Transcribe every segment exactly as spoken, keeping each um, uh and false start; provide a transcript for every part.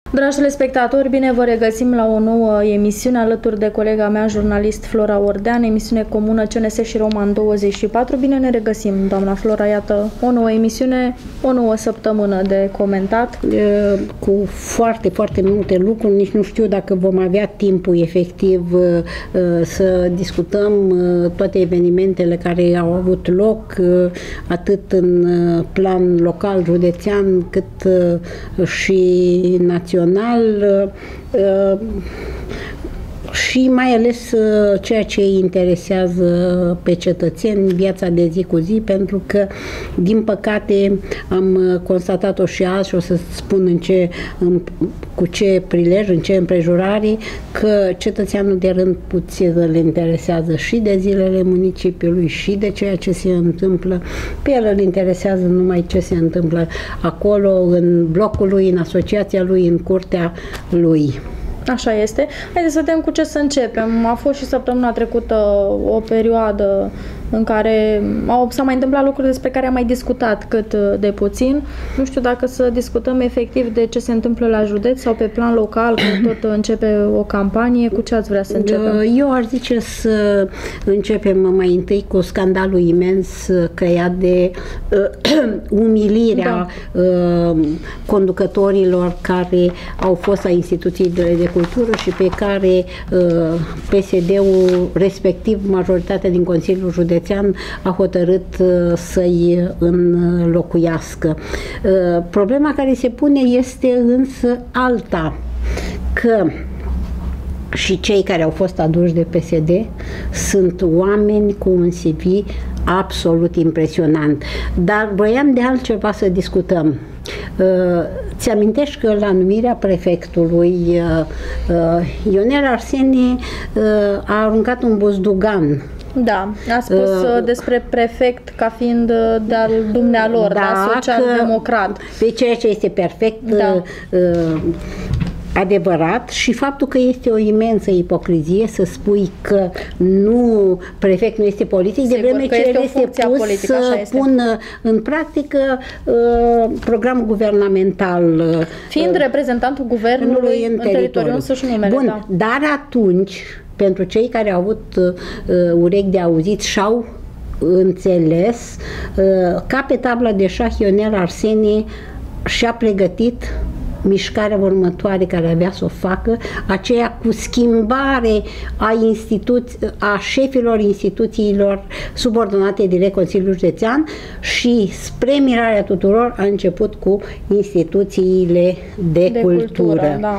Dragi telespectatori, bine vă regăsim la o nouă emisiune alături de colega mea, jurnalist Flora Ordean, emisiune comună C N S și Roman douăzeci și patru. Bine ne regăsim, doamna Flora, iată, o nouă emisiune, o nouă săptămână de comentat. Cu foarte, foarte multe lucruri, nici nu știu dacă vom avea timpul efectiv să discutăm toate evenimentele care au avut loc, atât în plan local, județean, cât și național. Și mai ales ceea ce îi interesează pe cetățeni, viața de zi cu zi, pentru că, din păcate, am constatat-o și azi și o să spun în ce, în, cu ce prilej, în ce împrejurare, că cetățeanul de rând puțin îl interesează și de zilele municipiului și de ceea ce se întâmplă. Pe el îl interesează numai ce se întâmplă acolo, în blocul lui, în asociația lui, în curtea lui. Așa este. Haideți să vedem cu ce să începem. A fost și săptămâna trecută o perioadă în care au, s-au mai întâmplat lucruri despre care am mai discutat cât de puțin. Nu știu dacă să discutăm efectiv de ce se întâmplă la județ sau pe plan local, când tot începe o campanie. Cu ce ați vrea să începem? Eu aș zice să începem mai întâi cu scandalul imens creat de uh, umilirea da. uh, conducătorilor care au fost la instituțiile de cultură și pe care uh, P S D-ul, respectiv majoritatea din Consiliul Județean, a hotărât uh, să-i înlocuiască. Uh, problema care se pune este însă alta, că și cei care au fost aduși de P S D sunt oameni cu un C V absolut impresionant. Dar voiam de altceva să discutăm. Uh, ți amintești că la numirea prefectului uh, uh, Ionel Arsene uh, a aruncat un buzdugan. Da, a spus uh, despre prefect ca fiind de-al dumnealor, da, da, social-democrat. Pe ceea ce este perfect da. uh, adevărat, și faptul că este o imensă ipocrizie să spui că nu, prefect nu este politic, de vreme ce el este pus politică, să pună în practică uh, programul guvernamental. Fiind uh, reprezentantul guvernului în, în teritoriul însuși numele. Bun, da. Dar atunci, pentru cei care au avut uh, urechi de auzit și-au înțeles, uh, ca pe tabla de șah, Ionel Arsene și-a pregătit mișcarea următoare care avea să o facă, aceea cu schimbare a, instituți, a șefilor instituțiilor subordonate direct Consiliul Județean și, spre mirarea tuturor, a început cu instituțiile de, de cultură. cultură da.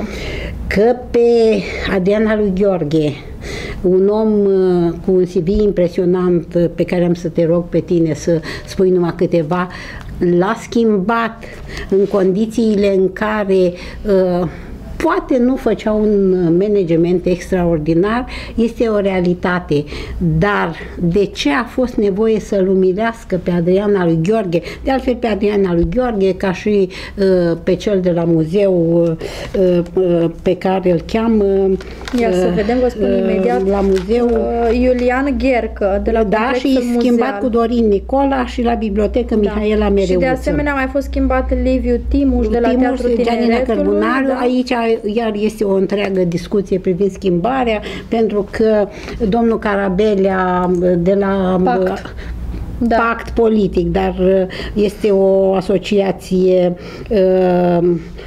Că pe Adriana lui Gheorghe, un om cu un C V impresionant, pe care am să te rog pe tine să spui numai câteva, l-a schimbat în condițiile în care uh, poate nu făcea un management extraordinar, este o realitate. Dar de ce a fost nevoie să-l umilească pe Adriana lui Gheorghe? De altfel, pe Adriana lui Gheorghe, ca și uh, pe cel de la muzeu uh, uh, pe care îl cheamă Ia uh, să vedem, vă spun uh, imediat, la muzeu uh, Iulian Ghercă, de la da, și schimbat cu Dorin Nicola, și la bibliotecă da. Mihaela Mereuță. Și de asemenea a mai fost schimbat Liviu Timuș de la Timuș, Teatrul Tineretului. Da. Aici iar este o întreagă discuție privind schimbarea, pentru că domnul Carabelea de la Pact. Da. Pact politic, dar este o asociație uh,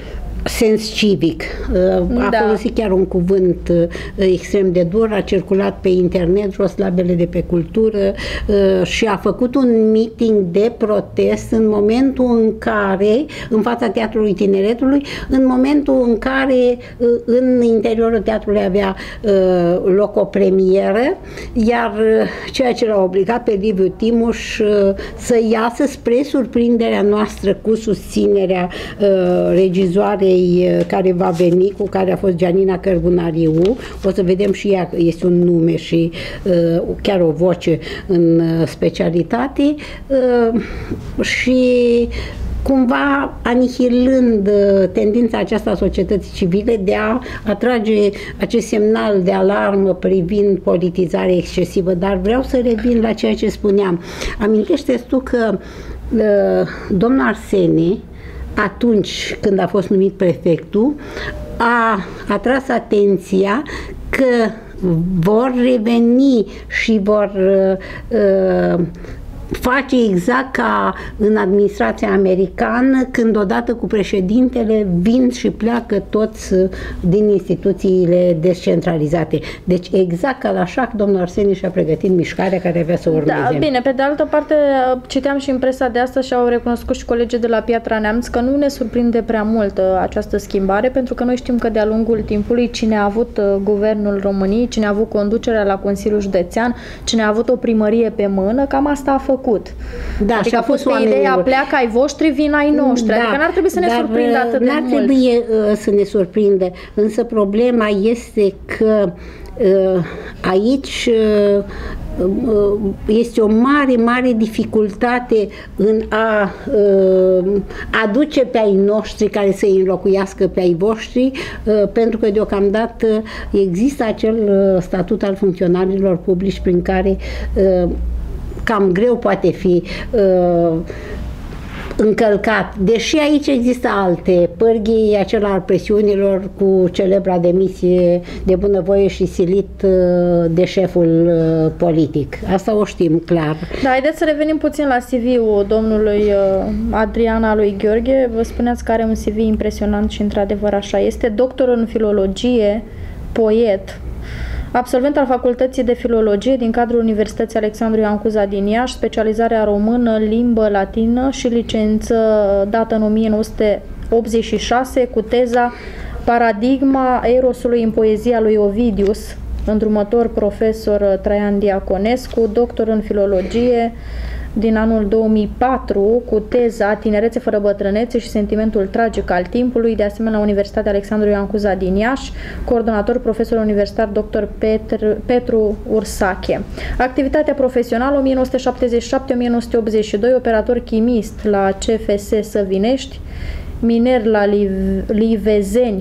sens civic. A da. folosit chiar un cuvânt extrem de dur, a circulat pe internet roslabele de pe cultură și a făcut un meeting de protest în momentul în care, în fața Teatrului Tineretului, în momentul în care în interiorul teatrului avea loc o premieră, iar ceea ce l-a obligat pe Liviu Timuș să iasă, spre surprinderea noastră, cu susținerea regizoarei care va veni, cu care a fost Gianina Cărbunariu. O să vedem și ea, este un nume și uh, chiar o voce în specialitate uh, și cumva anihilând tendința aceasta a societății civile de a atrage acest semnal de alarmă privind politizarea excesivă. Dar vreau să revin la ceea ce spuneam. Amintește-ți tu că uh, domnul Arsene atunci când a fost numit prefectul, a atras atenția că vor reveni și vor uh, face exact ca în administrația americană, când odată cu președintele vin și pleacă toți din instituțiile descentralizate. Deci exact ca la șac, domnul Arsenie și-a pregătit mișcarea care avea să urmeze. Da, bine, pe de altă parte, citeam și în presa de astăzi și au recunoscut și colegii de la Piatra Neamț că nu ne surprinde prea mult această schimbare, pentru că noi știm că de-a lungul timpului cine a avut guvernul României, cine a avut conducerea la Consiliul Județean, cine a avut o primărie pe mână, cam asta a făcut. Da, adică și a fost pe ideea pleacă ai voștri, vin ai noștri. Da, adică n-ar trebui să ne surprindă atât de mult. N-ar trebui uh, să ne surprinde, însă problema este că uh, aici uh, uh, este o mare, mare dificultate în a uh, aduce pe ai noștri care să îi înlocuiască pe ai voștri, uh, pentru că deocamdată există acel uh, statut al funcționarilor publici prin care uh, cam greu poate fi uh, încălcat. Deși aici există alte pârghii, acela al presiunilor cu celebra demisie de bunăvoie și silit uh, de șeful uh, politic. Asta o știm clar. Da, haideți să revenim puțin la C V-ul domnului uh, Adriana lui Gheorghe. Vă spuneați că are un C V impresionant și într-adevăr așa este. Doctor în filologie, poet, absolvent al Facultății de Filologie din cadrul Universității Alexandru Ioan Cuza din Iași, specializarea română, limbă latină și licență dată în o mie nouă sute optzeci și șase cu teza Paradigma erosului în poezia lui Ovidius, îndrumător profesor Traian Diaconescu, doctor în filologie din anul două mii patru cu teza Tinerețe fără bătrânețe și sentimentul tragic al timpului, de asemenea la Universitatea Alexandru Ioan Cuza din Iași, coordonator profesor universitar doctor Petru, Petru Ursache. Activitatea profesională o mie nouă sute șaptezeci și șapte - o mie nouă sute optzeci și doi, operator chimist la C F S Săvinești, miner la Livezeni,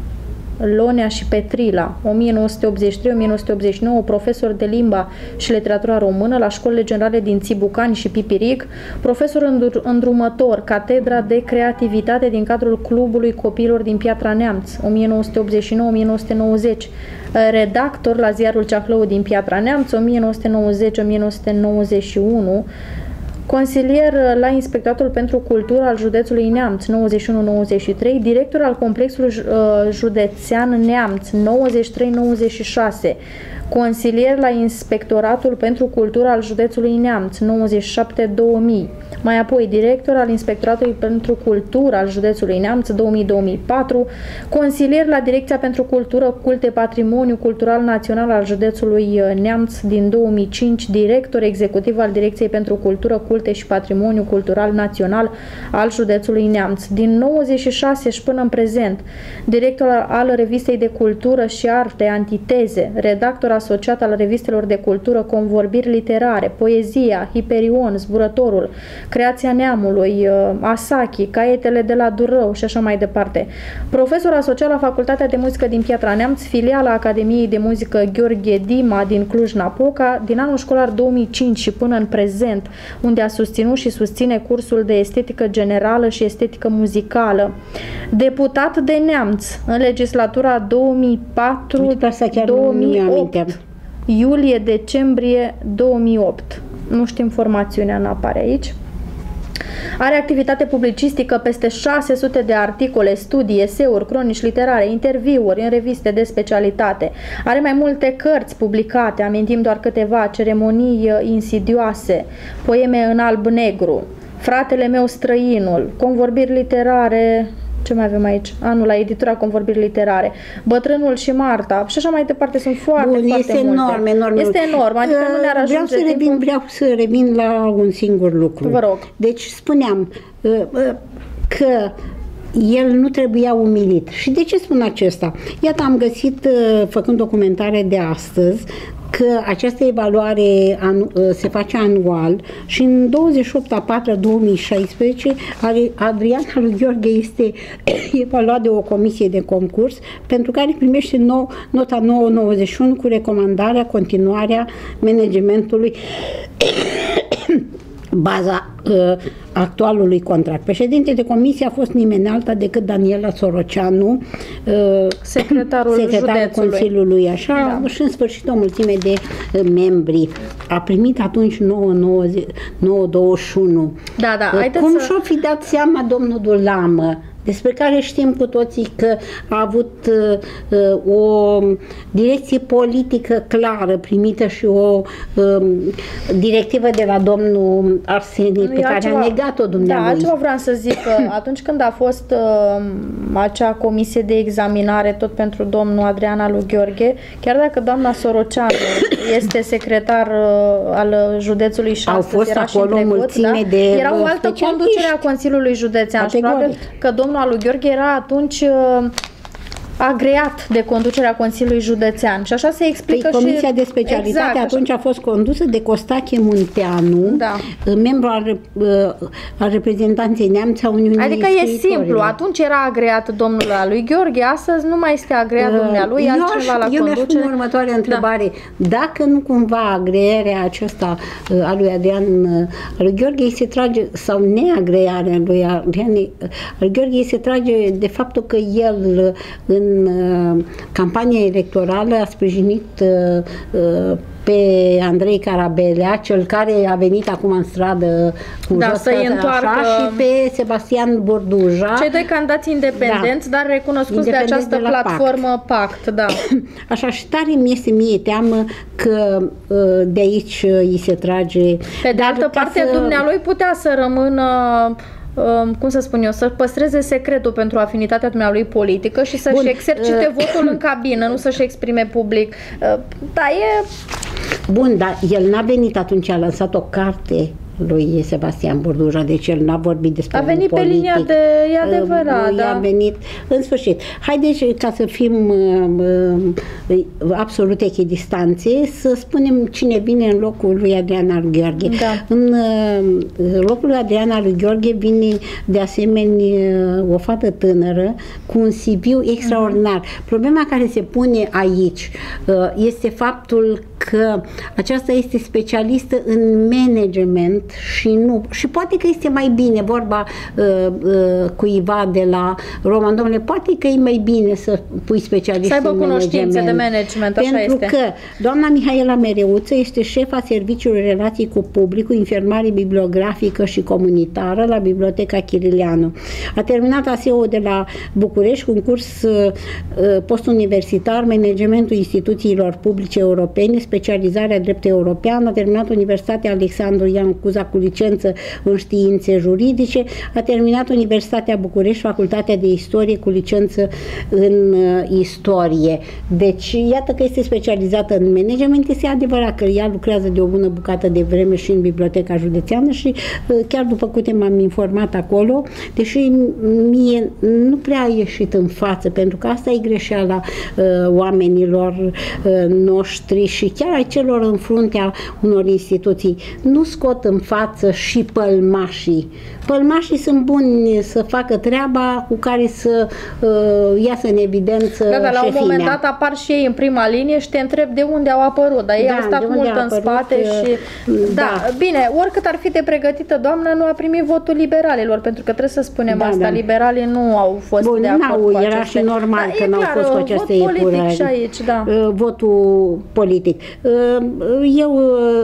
Lonea și Petrila, o mie nouă sute optzeci și trei - o mie nouă sute optzeci și nouă, profesor de limba și literatura română la școlile generale din Țibucani și Pipiric, profesor îndrumător, catedra de creativitate din cadrul Clubului Copiilor din Piatra Neamț, o mie nouă sute optzeci și nouă - o mie nouă sute nouăzeci, redactor la ziarul Ceahlău din Piatra Neamț, o mie nouă sute nouăzeci - o mie nouă sute nouăzeci și unu, consilier la Inspectoratul pentru Cultură al județului Neamț, nouăzeci și unu - nouăzeci și trei, director al Complexului Județean Neamț, nouăzeci și trei - nouăzeci și șase, consilier la Inspectoratul pentru Cultură al județului Neamț, nouăzeci și șapte - două mii, mai apoi director al Inspectoratului pentru Cultură al județului Neamț, două mii - două mii patru, consilier la Direcția pentru Cultură, Culte, Patrimoniu Cultural Național al județului Neamț din două mii cinci, director executiv al Direcției pentru Cultură, Culte și Patrimoniu Cultural Național al județului Neamț. Din nouăzeci și șase și până în prezent, director al Revistei de Cultură și Arte Antiteze, redactor asociat al revistelor de cultură Convorbiri Literare, Poezia, Hiperion, Zburătorul, Creația Neamului, Asachi, Caietele de la Durău și așa mai departe. Profesor asociat la Facultatea de Muzică din Piatra Neamț, filiala Academiei de Muzică Gheorghe Dima din Cluj-Napoca, din anul școlar două mii cinci și până în prezent, unde a susținut și susține cursul de estetică generală și estetică muzicală. Deputat de Neamț în legislatura două mii patru - două mii opt, iulie-decembrie două mii opt. Nu știm formațiunea, nu apare aici. Are activitate publicistică, peste șase sute de articole, studii, eseuri, cronici literare, interviuri în reviste de specialitate. Are mai multe cărți publicate, amintim doar câteva: Ceremonii insidioase, Poeme în alb-negru, Fratele meu străinul, Convorbiri literare, ce mai avem aici? Anul la editura Convorbiri literare, Bătrânul și Marta și așa mai departe. Sunt foarte, Bun, foarte este multe. Enorm, enorm. Este enorm, adică uh, nu ne-ar ajunge vreau să timpul. revin, vreau să revin la un singur lucru. Vă rog. Deci spuneam uh, uh, că el nu trebuia umilit. Și de ce spun acesta? Iată, am găsit, uh, făcând documentare de astăzi, că această evaluare anu, se face anual și în douăzeci și opt a patra două mii șaisprezece Adriana lui Gheorghe este evaluat de o comisie de concurs pentru care primește nou, nota nouă virgulă nouăzeci și unu cu recomandarea continuarea managementului baza uh, actualului contract. Președinte de comisie a fost nimeni alta decât Daniela Soroceanu, uh, secretarul, secretarul județului. Consiliului, așa, da. Și în sfârșit o mulțime de uh, membri. A primit atunci nouă douăzeci și unu. Da, da. Uh, cum să... și-o fi dat seama domnul Dulamă, despre care știm cu toții că a avut uh, o direcție politică clară, primită și o uh, directivă de la domnul Arsenie, pe care altceva, a negat-o dumnealui. Da, altceva vreau să zic, că atunci când a fost uh, acea comisie de examinare tot pentru domnul Adrian lui Gheorghe, chiar dacă doamna Soroceanu este secretar uh, al județului și au astăzi fost era acolo și în trecut, mulțime da? de Era o altă conducere a Consiliului Județean și probabil că domnul lui Gheorghe era atunci uh, agreat de conducerea Consiliului Județean și așa se explică păi, și... Comisia de specialitate exact, atunci a fost condusă de Costache Munteanu, da. membru al, al reprezentanței Neamț a Uniunii Adică e simplu, atunci era agreat domnul lui Gheorghe, astăzi nu mai este agreat uh, dumnealui, altceva la eu conducere. Eu mi-aș următoarea întrebare, da. Dacă nu cumva agrearea aceasta uh, a lui Adrian, uh, a lui Gheorghe se trage, sau neagrearea lui Adrian, uh, lui Gheorghe se trage de faptul că el uh, în campania electorală a sprijinit uh, pe Andrei Carabelea, cel care a venit acum în stradă cu da, jos, să-i întoarcă... așa, și pe Sebastian Borduja. Cei doi candidați independenți, da, dar recunoscuți de această de platformă Pact. Pact, da. Așa, și tare mi este mie teamă că de aici îi se trage... Pe de altă parte, să... dumnealui putea să rămână cum să spun eu, să păstreze secretul pentru afinitatea dumnealui politică și să-și exercite uh, votul în cabină, nu să-și exprime public. Uh, da, e... Bun, dar el n-a venit atunci, a lansat o carte lui Sebastian Borduja, deci el n-a vorbit despre a venit politic. Pe linia de, e adevărat, uh, da. A venit, în sfârșit. Haideți, ca să fim uh, uh, absolut echidistanțe, să spunem cine vine în locul lui Adrian lui Gheorghe. Da. În uh, locul lui Adrian lui Gheorghe vine de asemenea o fată tânără cu un C V extraordinar. Uh-huh. Problema care se pune aici uh, este faptul că aceasta este specialistă în management și nu, și poate că este mai bine, vorba uh, uh, cuiva de la Roman, domnule, poate că e mai bine să pui specialist să aibă în cunoștințe de management, așa pentru este. că doamna Mihaela Mereuță este șefa serviciului relații cu publicul, infirmare bibliografică și comunitară la Biblioteca Chirileanu. A terminat A S E O de la București cu un curs uh, postuniversitar, managementul instituțiilor publice europene, specializarea drept european, a terminat Universitatea Alexandru Ioan Cuza cu licență în științe juridice, a terminat Universitatea București, Facultatea de Istorie cu licență în uh, istorie. Deci, iată că este specializată în management. Este adevărat că ea lucrează de o bună bucată de vreme și în Biblioteca Județeană și uh, chiar după câte m-am informat acolo, deși mie nu prea a ieșit în față, pentru că asta e greșeala uh, oamenilor uh, noștri și chiar ai celor în fruntea unor instituții. Nu scot în față și pălmașii. Pălmașii sunt buni să facă treaba cu care să uh, iasă în evidență da, dar la șefimea. un moment dat apar și ei în prima linie și te întreb de unde au apărut, dar ei da, au stat mult în apărut, spate și... Da, da, bine, oricât ar fi de pregătită doamna, nu a primit votul liberalilor, pentru că trebuie să spunem da, asta, da. Liberalii nu au fost Bun, de acord cu era aceste... și normal da, că n-au clar, fost cu aceste vot politic epurări. și aici, da. Votul politic. Eu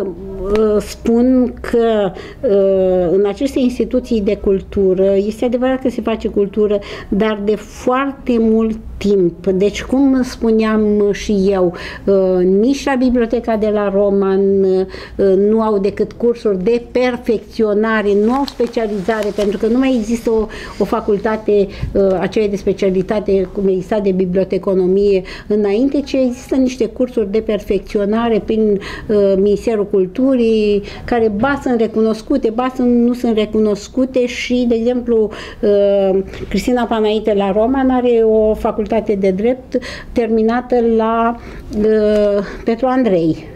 spun că în aceste instituții de cultură, este adevărat că se face cultură, dar de foarte mult timp. Deci, cum spuneam și eu, nici la Biblioteca de la Roman nu au decât cursuri de perfecționare, nu au specializare, pentru că nu mai există o, o facultate aceea de specialitate cum exista de biblioteconomie înainte, ci există niște cursuri de perfecționare prin Ministerul Culturii, care ba sunt recunoscute, ba nu sunt recunoscute și, de exemplu, Cristina Panaite la Roman are o facultate de drept terminată la uh, Petru Andrei.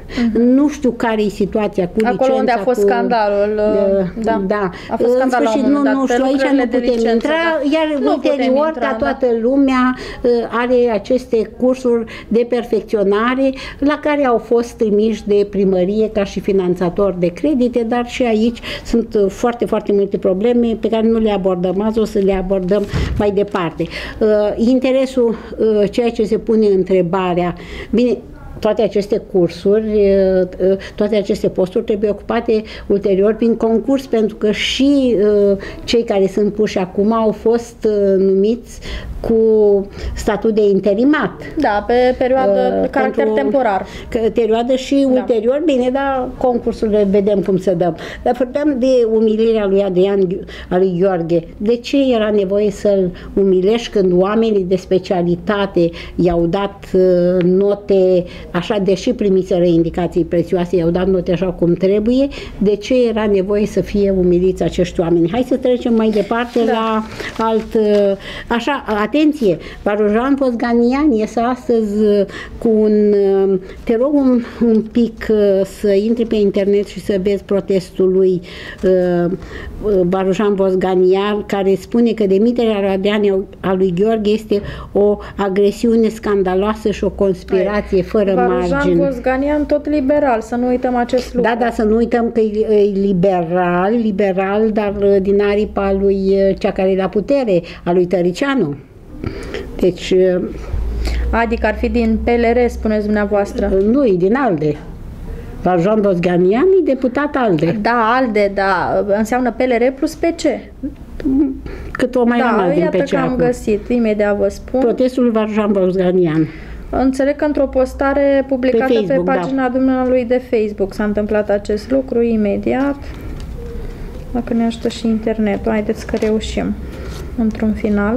Uh-huh. Nu știu care e situația cu licența. Acolo unde a fost cu, scandalul. Uh, da. da. A fost scandalul în sfârșit, nu, nu știu, aici nu putem licență, intra, da. Iar nu ulterior, intra, ca toată da. lumea uh, are aceste cursuri de perfecționare la care au fost trimiși de primărie ca și finanțatori de credite, dar și aici sunt uh, foarte, foarte multe probleme pe care nu le abordăm azi, o să le abordăm mai departe. Uh, interesul, uh, ceea ce se pune întrebarea, bine, toate aceste cursuri, toate aceste posturi trebuie ocupate ulterior prin concurs, pentru că și cei care sunt puși acum au fost numiți cu statut de interimat. Da, pe perioadă de caracter temporar. Perioadă și da. ulterior, bine, dar concursurile vedem cum să dăm. Dar vorbeam de umilirea lui Adrian, a lui Gheorghe. De ce era nevoie să-l umilești când oamenii de specialitate i-au dat note așa, deși primiseră indicații prețioase, i-au dat note așa cum trebuie? De ce era nevoie să fie umiliți acești oameni? Hai să trecem mai departe da. la alt, așa, atenție, Varujan Vosganian iese astăzi cu un, te rog un, un pic să intri pe internet și să vezi protestul lui Varujan Vosganian, care spune că demiterea lui Adrian a lui Gheorghe este o agresiune scandaloasă și o conspirație Hai. fără margini. Varujan Vosganian tot liberal, să nu uităm acest lucru. Da, da, să nu uităm că e liberal, liberal, dar din aripa lui cea care e la putere, a lui Tăricianu. Deci... Adică ar fi din P L R, spuneți dumneavoastră? Nu, e din ALDE. Varujan Vosganian e deputat ALDE. Da, ALDE, da. Înseamnă P L R plus P C. Cât o mai da, rămas din P C. Da, iată că am găsit. Imediat vă spun. Protestul lui Varujan Vosganian. Înțeleg că într-o postare publicată pe, Facebook, pe pagina da. dumnealui de Facebook s-a întâmplat acest lucru imediat. Dacă ne ajută și internetul, haideți că reușim într-un final.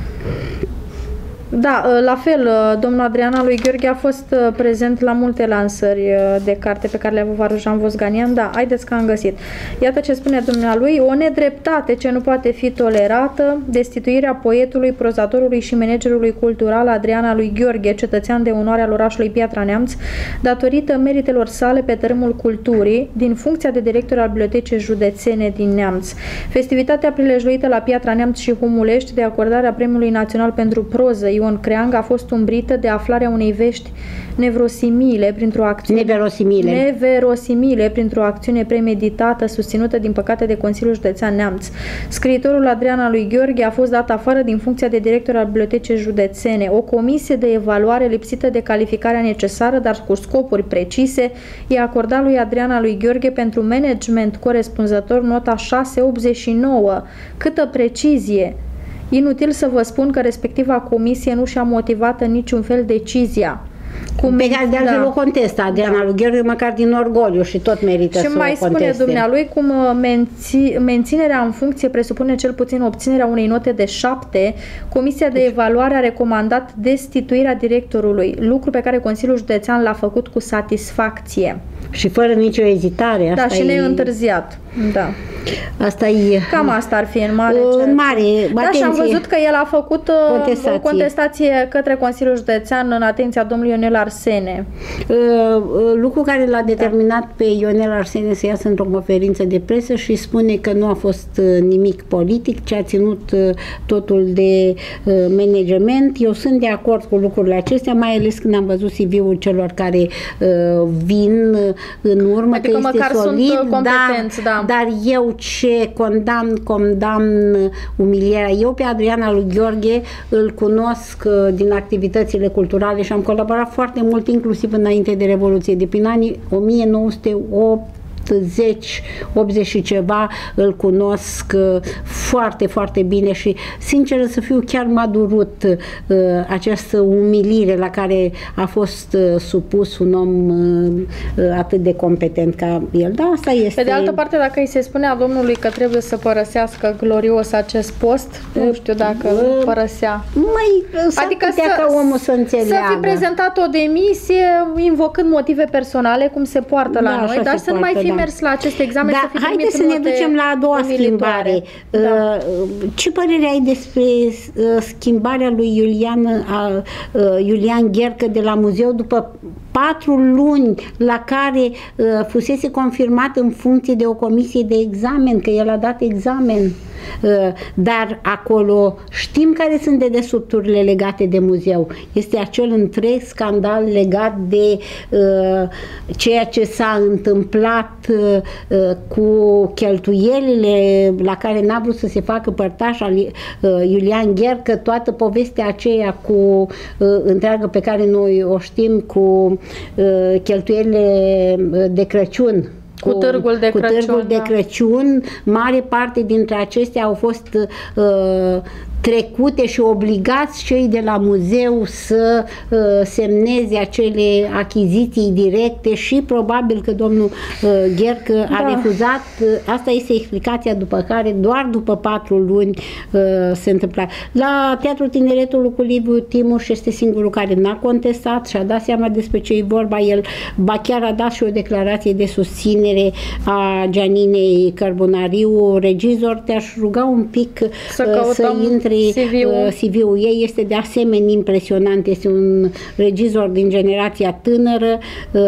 Da, la fel, domnul Adrian lui Gheorghe a fost prezent la multe lansări de carte pe care le-a avut Varujan Vosganian. Da, haideți că am găsit. Iată ce spune dumnealui: o nedreptate ce nu poate fi tolerată, destituirea poetului, prozatorului și managerului cultural Adrian lui Gheorghe, cetățean de onoare al orașului Piatra Neamț, datorită meritelor sale pe tărâmul culturii, din funcția de director al Bibliotecii Județene din Neamț. Festivitatea prilejuită la Piatra Neamț și Humulești de acordarea Premiului Național pentru Proză Ion Creang a fost umbrită de aflarea unei vești nevrosimile printr-o acțiune neverosimile. neverosimile printr-o acțiune premeditată, susținută din păcate de Consiliul Județean Neamț. Scriitorul Adrian lui Gheorghe a fost dat afară din funcția de director al Bibliotecii Județene. O comisie de evaluare lipsită de calificarea necesară, dar cu scopuri precise, i-a acordat lui Adrian lui Gheorghe pentru management corespunzător nota șase optzeci și nouă. Câtă precizie! Inutil să vă spun că respectiva comisie nu și-a motivat în niciun fel decizia. Cum, pe care de altfel da. o contestă Adriana da. lui Gheorghe, măcar din orgoliu, și tot merită și să o conteste. Și mai spune dumnealui cum menți, menținerea în funcție presupune cel puțin obținerea unei note de șapte. Comisia de evaluare a recomandat destituirea directorului, lucru pe care Consiliul Județean l-a făcut cu satisfacție. Și fără nicio ezitare. Asta da, și e... neîntârziat. Da. Asta e... Cam asta ar fi în mare. În mare, da, atenție. Și am văzut că el a făcut contestație. o contestație către Consiliul Județean în atenția domnului Ionel Arsene. Uh, lucru care l-a determinat da. pe Ionel Arsene să iasă într-o conferință de presă și spune că nu a fost nimic politic, ci a ținut totul de uh, management. Eu sunt de acord cu lucrurile acestea, mai ales când am văzut C V-ul celor care uh, vin în urmă, adică că este solid, sunt competenți, da, da. Dar eu ce condamn, condamn umilierea. Eu pe Adrian lui Gheorghe îl cunosc din activitățile culturale și am colaborat foarte mult, inclusiv înainte de Revoluție, de prin anii o mie nouă sute optzeci, optzeci și ceva, îl cunosc foarte, foarte bine și, sincer să fiu, chiar m-a durut uh, această umilire la care a fost uh, supus un om uh, atât de competent ca el. Da, asta este. Pe de altă parte, dacă îi se spunea domnului că trebuie să părăsească glorios acest post, nu știu dacă uh, îl părăsea. Mai adică să, ca omul să înțeleagă. Să fi prezentat o demisie invocând motive personale, cum se poartă la da, noi, dar să nu mai fi da. mers la acest examen. Da, să haideți să ne ducem la a doua schimbare. Da. Ce părere ai despre schimbarea lui Iulian, Iulian Ghercă de la muzeu după patru luni la care uh, fusese confirmat în funcție de o comisie de examen, că el a dat examen. Uh, dar acolo știm care sunt dedesubturile legate de muzeu. Este acel întreg scandal legat de uh, ceea ce s-a întâmplat uh, cu cheltuielile la care n-a vrut să se facă părtaș al uh, Iulian Ghercă, toată povestea aceea cu uh, întreagă pe care noi o știm, cu uh, cheltuielile de Crăciun. Cu, cu târgul de cu Crăciun, târgul de Crăciun, mare parte dintre acestea au fost uh, trecute și obligați cei de la muzeu să uh, semneze acele achiziții directe și probabil că domnul uh, Ghercă da. a refuzat. Asta este explicația după care, doar după patru luni uh, se întâmpla. La Teatrul Tineretului cu Liviu Timuș este singurul care n-a contestat și a dat seama despre ce e vorba. El ba chiar a dat și o declarație de susținere a Gianinei Carbonariu. Regizor, te-aș ruga un pic să, să intri C V-ul ei. Este de asemenea impresionant, este un regizor din generația tânără,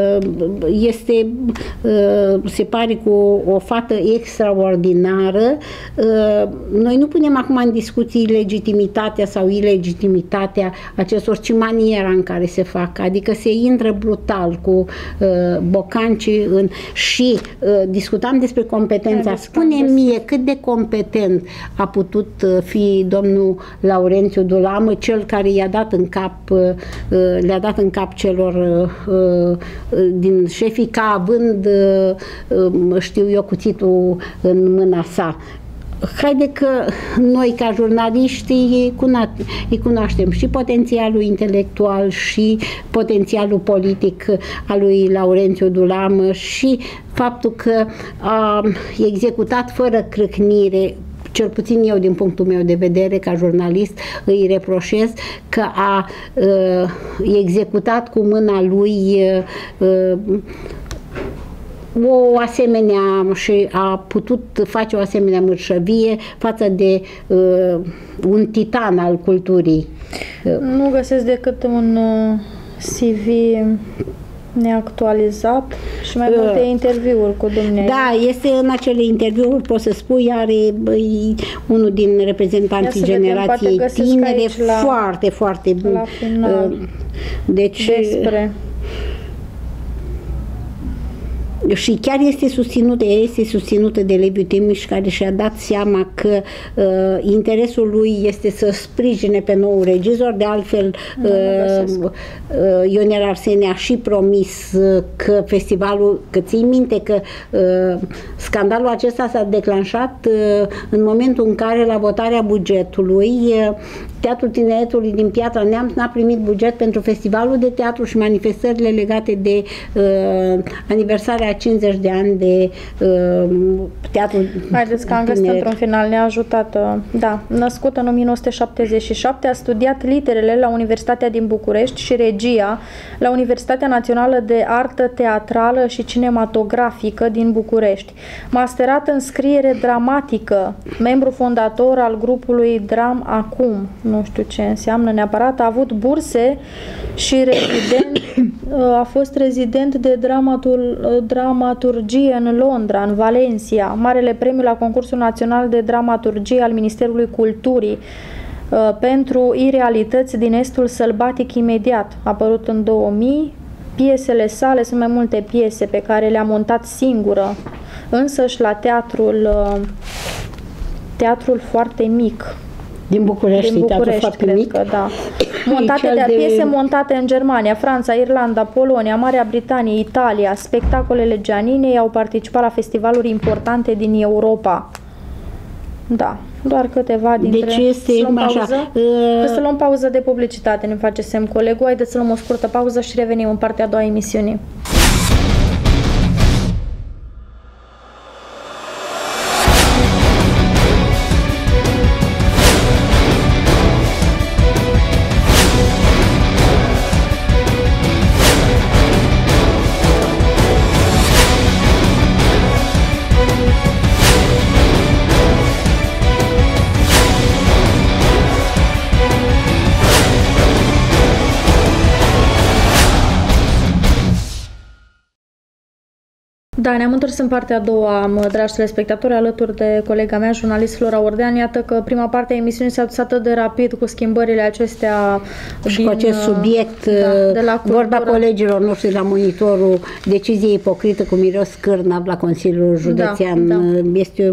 este, se pare, cu o fată extraordinară. Noi nu punem acum în discuții legitimitatea sau ilegitimitatea acestor, ci maniera în care se fac, adică se intră brutal cu bocancii în... și discutam despre competența. Spune mie cât de competent a putut fi domnul Laurențiu Dulamă, cel care i-a dat în cap, le-a dat în cap celor din șefii, ca având, știu eu, cuțitul în mâna sa. Haide că noi, ca jurnaliști, îi cunoaștem și potențialul intelectual și potențialul politic al lui Laurențiu Dulamă și faptul că a executat fără crâcnire, cel puțin eu, din punctul meu de vedere, ca jurnalist, îi reproșez că a uh, executat cu mâna lui uh, o asemenea și a putut face o asemenea mărșăvie față de uh, un titan al culturii. Nu găsesc decât un uh, C V neactualizat și mai multe uh, interviuri cu dumneavoastră. Da, este în acele interviuri, poți să spui, are băi, unul din reprezentanții generației tinere, la, foarte, foarte bun. La final. Uh, deci, despre... Și chiar este susținută, este susținută de Liviu Timuș, care și-a dat seama că uh, interesul lui este să sprijine pe nou regizor. De altfel, uh, uh, Ionel Arsene a și promis uh, că festivalul, că ții minte că uh, scandalul acesta s-a declanșat uh, în momentul în care, la votarea bugetului, uh, Teatrul Tineretului din Piatra Neamț n-a primit buget pentru festivalul de teatru și manifestările legate de uh, aniversarea cincizeci de ani de uh, teatru. Haideți că am găsit într-un final, ne-a ajutat. Da, născută în o mie nouă sute șaptezeci și șapte, a studiat literele la Universitatea din București și regia la Universitatea Națională de Artă Teatrală și Cinematografică din București. Masterat în scriere dramatică, membru fondator al grupului Dram Acum, nu știu ce înseamnă neapărat, a avut burse și rezident, a fost rezident de dramatur, dramaturgie în Londra, în Valencia, Marele Premiu la Concursul Național de Dramaturgie al Ministerului Culturii pentru Irealități din Estul Sălbatic Imediat, apărut în două mii. Piesele sale, sunt mai multe piese pe care le-a montat singură, însăși la teatrul, teatrul foarte mic. Din București, din București foarte cred mic. Că, da. Montate de, de piese montate în Germania, Franța, Irlanda, Polonia, Marea Britanie, Italia. Spectacolele Gianinei au participat la festivaluri importante din Europa. Da, doar câteva dintre... Deci este să luăm așa... Pauză? Uh... Să luăm pauză de publicitate, ne face semn colegul. Haideți să luăm o scurtă pauză și revenim în partea a doua a emisiunii. Da, ne-am întors în partea a doua, dragi telespectatori, alături de colega mea, jurnalist Flora Ordean. Iată că prima parte a emisiunii s-a dus atât de rapid cu schimbările acestea și din, cu acest subiect, da, de la vorba colegilor noștri la monitorul, decizie ipocrită cu miros cârnav la Consiliul Județean. Da, da. Este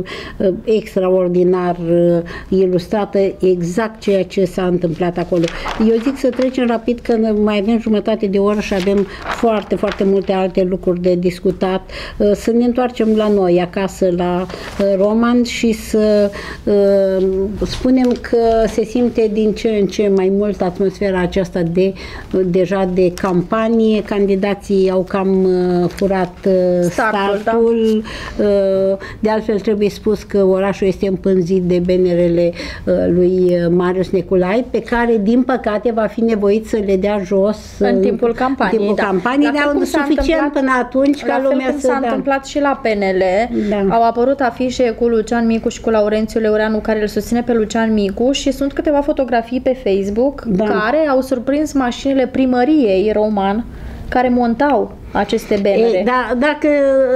extraordinar ilustrată exact ceea ce s-a întâmplat acolo. Eu zic să trecem rapid, că mai avem jumătate de oră și avem foarte, foarte multe alte lucruri de discutat. Să ne întoarcem la noi, acasă, la Roman, și să uh, spunem că se simte din ce în ce mai mult atmosfera aceasta de, deja de campanie. Candidații au cam uh, furat uh, startul. startul. Da. Uh, de altfel trebuie spus că orașul este împânzit de benerele uh, lui Marius Neculai, pe care, din păcate, va fi nevoit să le dea jos în timpul campaniei. În timpul da. campaniei, dar suficient până atunci ca lumea să... S-a întâmplat și la P N L, da. Au apărut afișe cu Lucian Micu și cu Laurențiu Leureanu, care îl susține pe Lucian Micu, și sunt câteva fotografii pe Facebook, da, care au surprins mașinile primăriei Roman, care montau aceste benere. E, da, dacă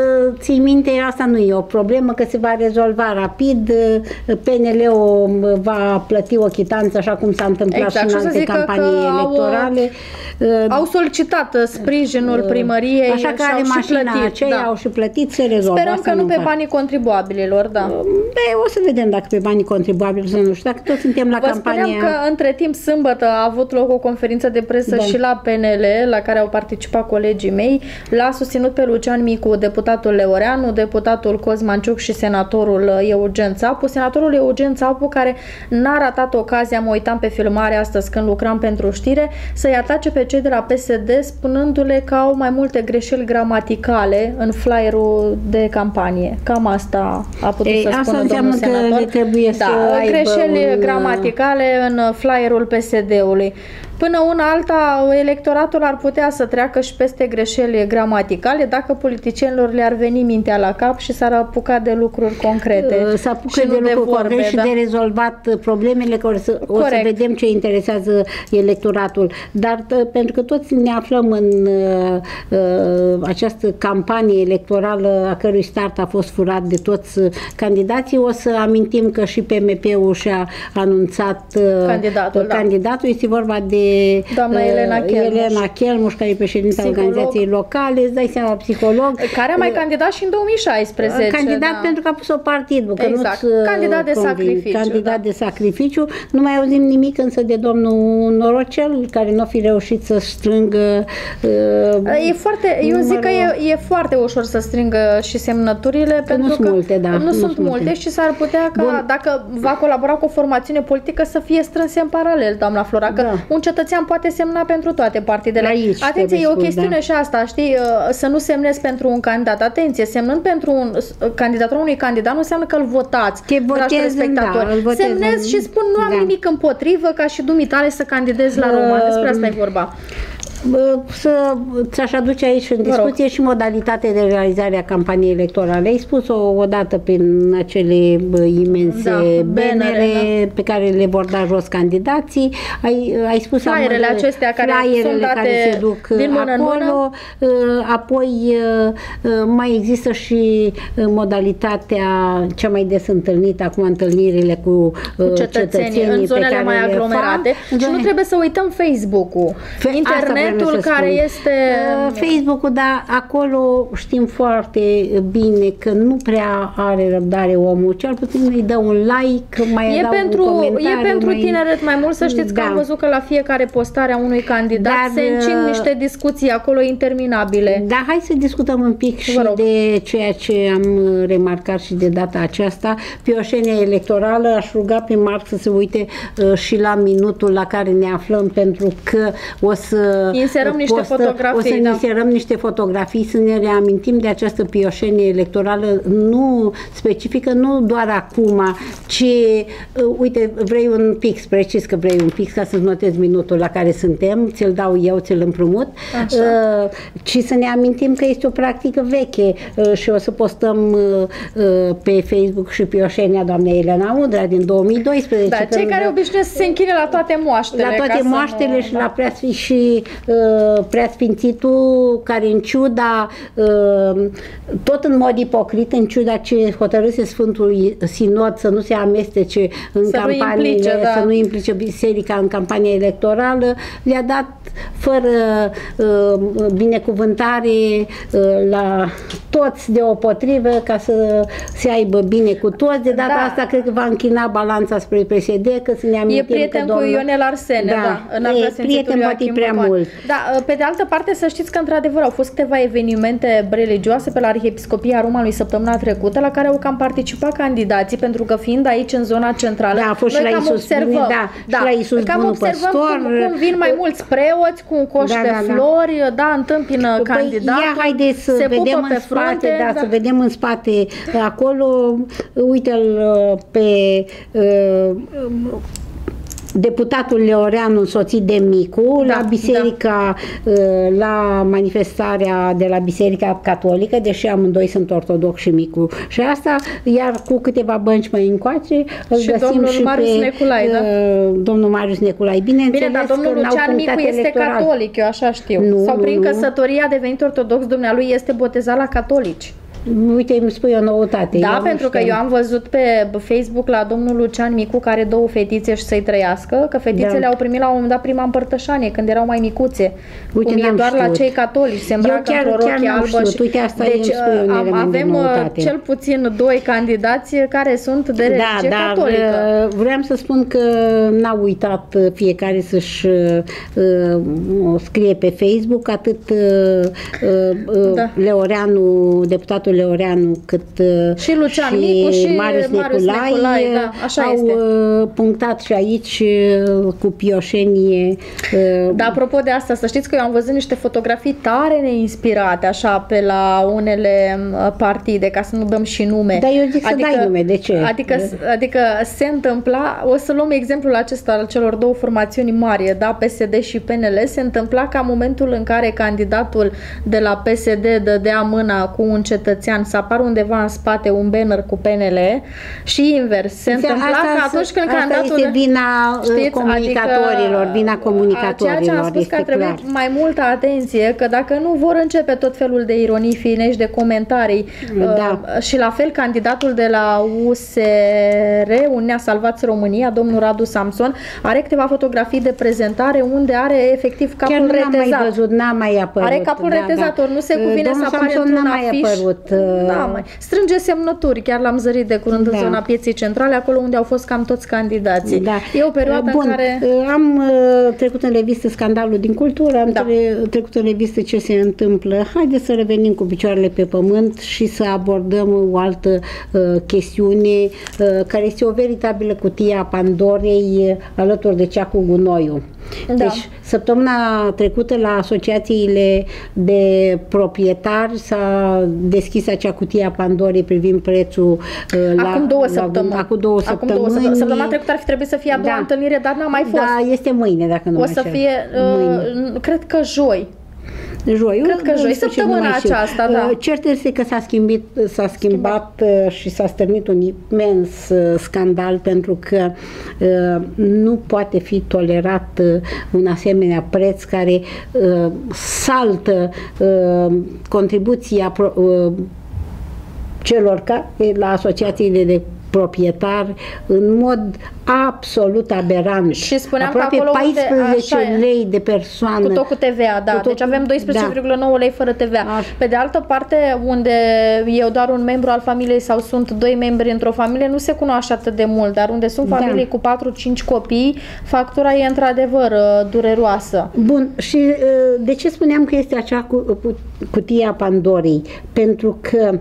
ții minte, asta nu e o problemă, că se va rezolva rapid. P N L-ul va plăti o chitanță, așa cum s-a întâmplat exact, și în alte campanii electorale. Au, au solicitat sprijinul primăriei, așa că are mașina aceea, da, au și plătit, se rezolvă. Sperăm că nu pe banii contribuabililor, da. Da, o să vedem dacă pe banii contribuabililor, nu știu, dacă toți suntem la Vă campania... Vă spuneam că între timp, sâmbătă, a avut loc o conferință de presă, da, și la P N L, la care au participat colegii mei. L-a susținut pe Lucian Micu deputatul Leoreanu, deputatul Cosmanciuc și senatorul Eugen Țapu. Senatorul Eugen Țapu, care n-a ratat ocazia, mă uitam pe filmare astăzi când lucram pentru știre, să-i atace pe cei de la P S D, spunându-le că au mai multe greșeli gramaticale în flyerul de campanie. Cam asta a putut Ei, să spună domnul senator. Că trebuie da, să greșeli un... gramaticale în flyerul P S D-ului. Până una alta, electoratul ar putea să treacă și peste greșeli gramaticale dacă politicienilor le-ar veni mintea la cap și s-ar apuca de lucruri concrete. Să apucă de, de lucruri vorbe, concrete și da? de rezolvat problemele, că o să, o să vedem ce interesează electoratul. Dar pentru că toți ne aflăm în uh, această campanie electorală a cărui start a fost furat de toți candidații, o să amintim că și P M P-ul și-a anunțat uh, candidatul. candidatul. Da. Este vorba de doamna Elena Chelmuș, Elena Chelmuș, care e președinta organizației locale, îți dai seama, psiholog. Care a mai candidat și în două mii șaisprezece. Candidat da. pentru că a pus-o partid. Că exact. Candidat de sacrificiu. Candidat da. de sacrificiu. Nu mai auzim nimic însă de domnul Norocel, care nu a fi reușit să strângă uh, e foarte, eu zic că e, e foarte ușor să strângă și semnăturile, că pentru nu că sunt multe, da, nu, nu sunt multe, multe și s-ar putea ca, Bun. dacă va colabora cu o formațiune politică, să fie strânse în paralel, doamna Flora, că da. un cetățean poate semna pentru toate partidele. Aici, Atenție, e o chestiune da. și asta, știi, să nu semnezi pentru un candidat. Atenție, semnând pentru un candidatul unui candidat nu înseamnă că îl votați, dragi telespectatori. Da, semnezi în... și spun nu am da. nimic împotrivă ca și dumitale să candidezi la Roma. Despre asta e vorba. Să ți-aș aduce aici în discuție și modalitatea de realizare a campaniei electorale. Ai spus-o odată prin acele imense da, benere da. pe care le vor da jos candidații. Ai, ai spus flyerele acestea care sunt date care se duc din mână acolo. În mână. Apoi mai există și modalitatea cea mai des întâlnită, acum întâlnirile cu, cu cetățenii, cetățenii în zonele mai aglomerate. Și nu trebuie să uităm Facebook-ul, internet. Care este... Facebook-ul, dar acolo știm foarte bine că nu prea are răbdare omul, cel puțin îi dă un like, mai e dau pentru, un comentariu. E pentru mai... tineret mai mult, să știți da. că am văzut că la fiecare postare a unui candidat dar, se încin niște discuții acolo interminabile. Dar hai să discutăm un pic și de ceea ce am remarcat și de data aceasta, pioșenia electorală. Aș ruga pe Marc să se uite uh, și la minutul la care ne aflăm, pentru că o să inserăm niște postă, fotografii, o să da. inserăm niște fotografii, să ne reamintim de această pioșenie electorală, nu specifică, nu doar acum, ci, uh, uite, vrei un pix, precis că vrei un pix, ca să-ți notezi minutul la care suntem, ți-l dau eu, ți-l împrumut, uh, ci să ne amintim că este o practică veche uh, și o să postăm uh, uh, pe Facebook și pioșenia doamnei Elena Udrea din două mii doisprezece. Da, cei care obișnuiesc să se închine la toate moaștele. La toate moaștele nu... și da. la preasfii și uh, preasfințitul care în ciuda, uh, tot în mod ipocrit, în ciuda ce hotărâse Sfântul Sinod să nu se amestece în să campaniile, nu implice, da. să nu implice biserica în campania electorală, le-a dat fără uh, binecuvântare uh, la toți deopotrivă ca să se aibă bine cu toți. De data da. asta cred că va închina balanța spre P S D, că să ne amintim e prieten că domnul... cu Ionel Arsene, da. da. E prieten poate prea mult. Da, pe de altă parte să știți că într-adevăr au fost câteva evenimente religioase pe la Arhiepiscopia Romului săptămâna trecută, la care au cam participat candidații, pentru că fiind aici în zona centrală, da, a fost noi și la cam Iisus observăm, bine, da, da, și la Iisus cam bunul observăm păstor, cum, cum vin mai mulți preoți cu un coș da, de da, flori, da, da întâmpină păi, candidatul, ia haideți să se vedem pe în spate, frunte, da, da. să vedem în spate acolo, uite-l pe uh, deputatul Leoreanu însoțit de Micu, da, la biserica, da. la manifestarea de la Biserica Catolică, deși amândoi sunt ortodoxi și Micu. Și asta, iar cu câteva bănci mai încoace, îl și găsim domnul și Marius pe Neculai, da? domnul Marius Neculai. Bineînțeles, Bine, dar domnul Lucian Micu este electoral. catolic, eu așa știu. Nu, Sau prin nu, căsătorie a devenit ortodox, dumnealui este botezat la catolici. Uite, îmi spui o noutate. Da, eu pentru că eu am văzut pe Facebook la domnul Lucian Micu, care are două fetițe și să-i trăiască, că fetițele da. au primit la un moment dat prima împărtășanie, când erau mai micuțe. Uite, cum e doar știut. La cei catolici, se îmbracă într-o rochie albă. Și... Uite, asta deci un am, avem de cel puțin doi candidați care sunt de religie da, catolică. Dar vreau să spun că n-au uitat fiecare să-și uh, scrie pe Facebook, atât uh, da. Leoreanu, deputatul Leoreanu, cât și Lucian și Micu și Marius Marius Neculai, Neculai da, așa au este. punctat și aici cu pioșenie. Da, apropo de asta, să știți că eu am văzut niște fotografii tare neinspirate, așa, pe la unele partide, ca să nu dăm și nume. Dar eu zic adică, să dai nume, de ce? Adică, adică se întâmpla, o să luăm exemplul acesta al celor două formațiuni mari, da, P S D și P N L, se întâmpla ca momentul în care candidatul de la P S D dădea mâna cu un cetățean să apară undeva în spate un banner cu P N L și invers. Se asta, întâmpla asta, că atunci când asta candidatul... este vina știți, comunicatorilor, adică, vina comunicatorilor. Ceea ce am spus că ar trebui mai multă atenție, că dacă nu vor începe tot felul de ironii finești, de comentarii, da. uh, și la fel candidatul de la U S R, Uniunea Salvați România, domnul Radu Samson, are câteva fotografii de prezentare unde are efectiv capul Chiar retezat. Chiar n-am mai văzut, n-a mai apărut. Are capul da, retezat, da. ori nu se cuvine domnul să apare Samson într-un mai afiș. apărut. Da, mai. Strânge semnături, chiar l-am zărit de curând da. în zona Pieței Centrale, acolo unde au fost cam toți candidații. Da. E o perioadă Bun, în care... am trecut în revistă scandalul din cultură, am da. trecut în revistă ce se întâmplă. Haideți să revenim cu picioarele pe pământ și să abordăm o altă uh, chestiune uh, care este o veritabilă cutie a Pandorei uh, alături de cea cu gunoiul. Da. Deci, săptămâna trecută la asociațiile de proprietari s-a deschis acea cutie a Pandorei privind prețul uh, la, acum două la, săptămâni. Acum două săptămâni. Acum două săptămâni. Săptămâna trecută ar fi trebuit să fie a doua da. întâlnire, dar n-a mai fost. Da, este mâine, dacă nu o mă să șer. fie, uh, cred că joi. Joi, Cred că joi, săptămâna aceasta, da. Cert este că s-a schimbat, s-a schimbat și s-a stârnit un imens scandal, pentru că uh, nu poate fi tolerat uh, un asemenea preț care uh, saltă uh, contribuția pro, uh, celor care la asociațiile de proprietari în mod absolut aberant. Și spuneam aproape că acolo paisprezece unde, lei de persoană. Cu tot cu T V A, da. Tot, deci avem doisprezece virgulă nouă da. lei fără T V A. Așa. Pe de altă parte, unde eu doar un membru al familiei sau sunt doi membri într-o familie, nu se cunoaște atât de mult, dar unde sunt familii da. cu patru cinci copii, factura e într-adevăr dureroasă. Bun, și de ce spuneam că este acea cutia Pandorei? Pentru că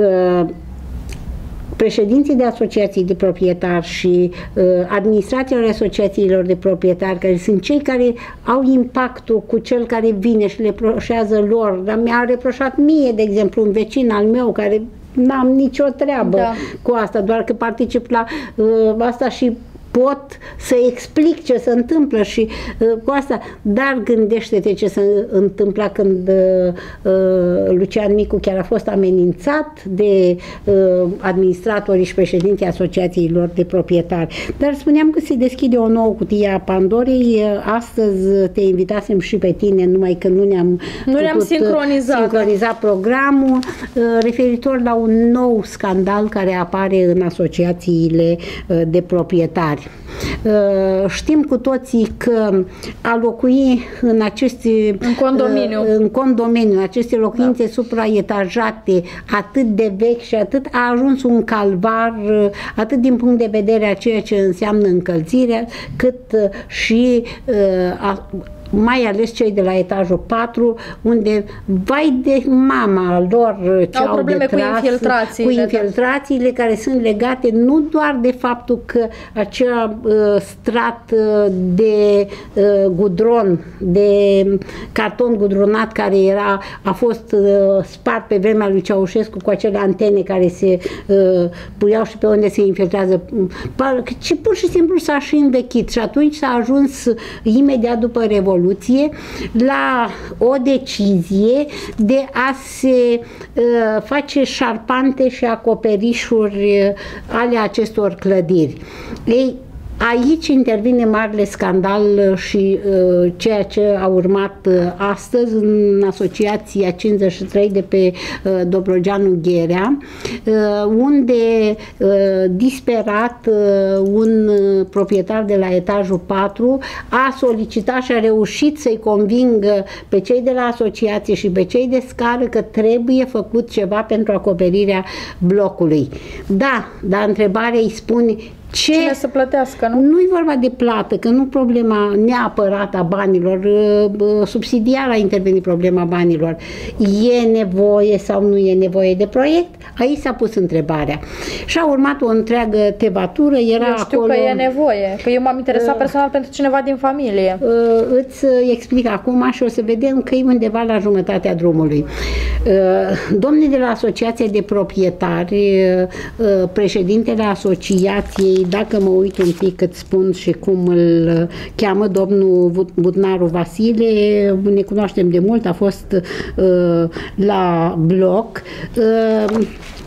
președinții de asociații de proprietari și uh, administrațiile asociațiilor de proprietari, care sunt cei care au impactul cu cel care vine și le reproșează lor. Dar mi-a reproșat mie, de exemplu, un vecin al meu care n-am nicio treabă da. cu asta, doar că particip la uh, asta și pot să explic ce se întâmplă și uh, cu asta, dar gândește-te ce se întâmpla când uh, Lucian Micu chiar a fost amenințat de uh, administratorii și președinții asociațiilor de proprietari. Dar spuneam că se deschide o nouă cutie a Pandorei. Astăzi te invitasem și pe tine, numai că nu ne-am nu ne-am sincronizat. sincronizat programul uh, referitor la un nou scandal care apare în asociațiile uh, de proprietari. Știm cu toții că a locui în aceste în condominiu, în condominiu aceste locuințe da. supraetajate atât de vechi și atât a ajuns un calvar atât din punct de vedere a ceea ce înseamnă încălzirea, cât și a, mai ales cei de la etajul patru, unde vai de mama lor ce au, au probleme de tras, cu infiltrațiile, cu infiltrațiile care sunt legate nu doar de faptul că acea uh, strat uh, de uh, gudron, de carton gudronat care era, a fost uh, spart pe vremea lui Ceaușescu cu acele antene care se uh, puiau și pe unde se infiltrează, ci pur și simplu s-a și învechit și atunci s-a ajuns imediat după Revoluție la o decizie de a se uh, face șarpante și acoperișuri ale acestor clădiri. Ei, aici intervine marele scandal și uh, ceea ce a urmat uh, astăzi în asociația cincizeci și trei de pe uh, Dobrogeanu Gherea, uh, unde uh, disperat uh, un uh, proprietar de la etajul patru a solicitat și a reușit să-i convingă pe cei de la asociație și pe cei de scară că trebuie făcut ceva pentru acoperirea blocului. Da, dar întrebarea îi spune ce? Cine să plătească, nu? Nu e vorba de plată, că nu problema neapărat a banilor, subsidiar a intervenit problema banilor. E nevoie sau nu e nevoie de proiect? Aici s-a pus întrebarea. Și a urmat o întreagă tevatură, era eu știu acolo... că e nevoie, că eu m-am interesat uh, personal pentru cineva din familie. Uh, îți explic acum și o să vedem că e undeva la jumătatea drumului. Uh, domnii de la Asociația de Proprietari, uh, președintele asociației, dacă mă uit un pic îți spun și cum îl cheamă, domnul Budnaru Vasile, ne cunoaștem de mult, a fost uh, la bloc. Uh,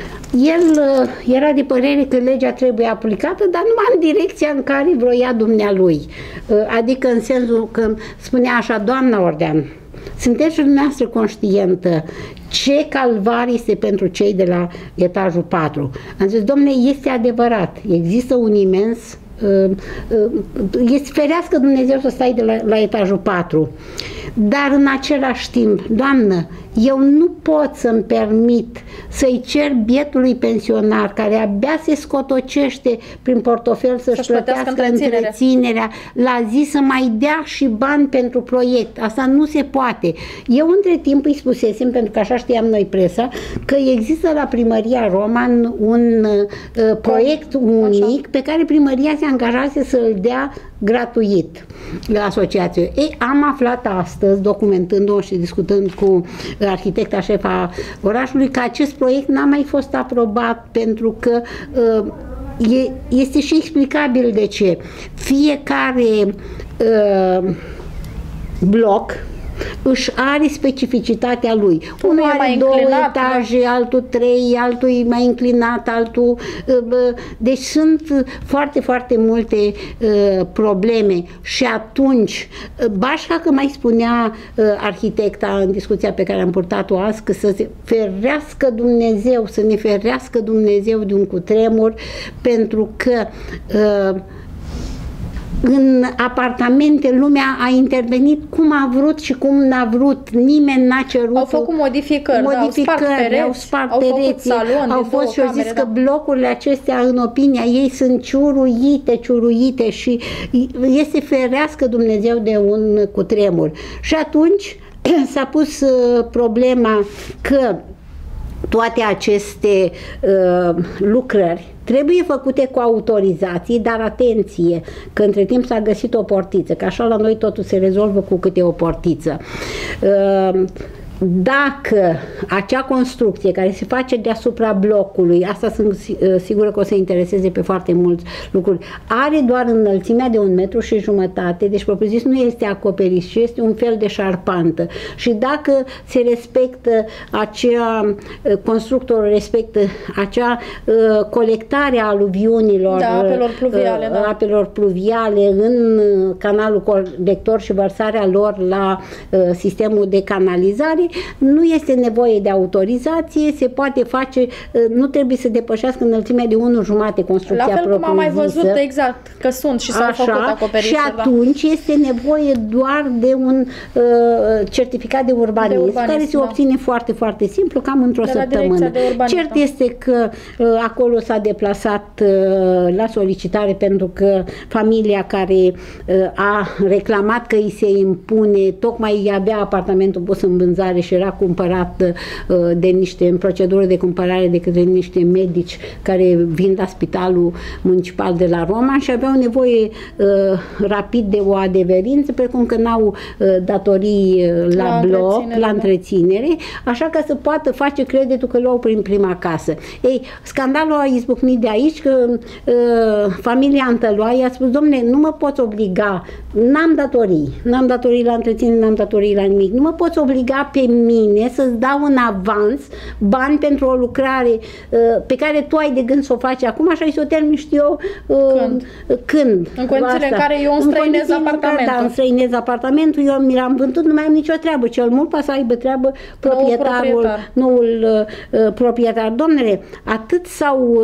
El uh, era de părere că legea trebuie aplicată, dar numai în direcția în care vroia dumnealui. Uh, adică în sensul că spunea așa: doamna Ordean, sunteți și dumneavoastră conștientă ce calvar este pentru cei de la etajul patru. Am zis: domnule, este adevărat, există un imens, uh, uh, este ferească Dumnezeu să stai de la, la etajul patru, dar în același timp, doamnă, eu nu pot să-mi permit să-i cer bietului pensionar care abia se scotocește prin portofel să-și să plătească întreținerea. întreținerea la zi să mai dea și bani pentru proiect. Asta nu se poate. Eu între timp îi spusesem, pentru că așa știam noi presa, că există la Primăria Roman un uh, proiect unic așa, pe care primăria se angajase să-l dea gratuit la asociație. Ei, am aflat astăzi, documentându-o și discutând cu arhitecta șefa orașului, că acest proiect n-a mai fost aprobat pentru că uh, e, este și explicabil de ce. Fiecare uh, bloc își are specificitatea lui. Unul are mai două înclinat, etaje, altul trei, altul e mai înclinat, altul... Deci sunt foarte, foarte multe uh, probleme și atunci, bașca că mai spunea uh, arhitecta în discuția pe care am purtat-o azi, că să se ferească Dumnezeu, să ne ferească Dumnezeu de un cutremur, pentru că uh, în apartamente lumea a intervenit cum a vrut și cum n-a vrut, nimeni n-a cerut. Au făcut modificări, modificări da, au spart pereți, au, spart au pereți, salon, au fost și au zis da. că blocurile acestea, în opinia ei, sunt ciuruite, ciuruite și este ferească Dumnezeu de un cutremur. Și atunci s-a pus problema că toate aceste uh, lucrări trebuie făcute cu autorizații, dar atenție, că între timp s-a găsit o portiță, că așa la noi totul se rezolvă cu câte o portiță. Uh, dacă acea construcție care se face deasupra blocului, asta sunt sigură că o să intereseze pe foarte mulți lucruri, are doar înălțimea de un metru și jumătate, deci propriu-zis nu este acoperiș, ci este un fel de șarpantă. Și dacă se respectă acea, constructorul respectă acea uh, colectare a aluviunilor, da, apelor pluviale, uh, da. apelor pluviale în canalul colector și vărsarea lor la uh, sistemul de canalizare, nu este nevoie de autorizație, se poate face, nu trebuie să depășească înălțimea de unu virgulă cinci construcția propriu-zisă. La fel cum am mai văzut, exact, că sunt și s-au făcut acoperișuri. Și atunci da. este nevoie doar de un uh, certificat de urbanism, de urbanism care se da. obține foarte, foarte simplu, cam într-o săptămână. Cert este că uh, acolo s-a deplasat uh, la solicitare pentru că familia care uh, a reclamat că îi se impune, tocmai avea apartamentul pus în vânzare și era cumpărat uh, de niște, în procedură de cumpărare de către niște medici care vin la Spitalul Municipal de la Roma și aveau nevoie uh, rapid de o adeverință, precum că n-au uh, datorii uh, la, la bloc, întreținere, la întreținere, așa că să poată face creditul că luau prin prima casă. Ei, scandalul a izbucnit de aici că uh, familia Antăloaie a spus, domne, nu mă poți obliga, n-am datorii, n-am datorii la întreținere, n-am datorii la nimic, nu mă poți obliga pe mine să-ți dau în avans bani pentru o lucrare uh, pe care tu ai de gând să o faci acum, așa și să o termin, știu eu, uh, când? când? În condițiile în care eu înstrăinez apartamentul. Da, înstrăinez apartamentul, eu mi l-am vândut, nu mai am nicio treabă, cel mult poate să aibă treabă proprietarul, noul proprietar, noul, uh, proprietar. Domnule, atât s-au,